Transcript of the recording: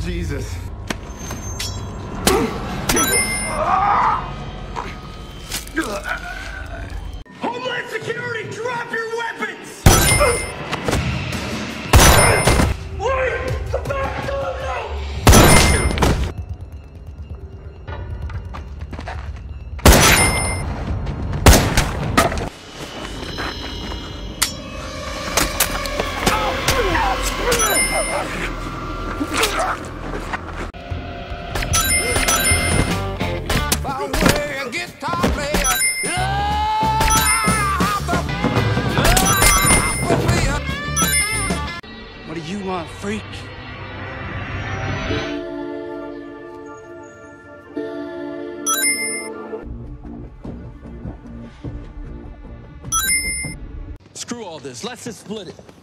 Jesus. Homeland Security, drop your weapons! Wait! Come back! No! What do you want, freak? Screw all this. Let's just split it.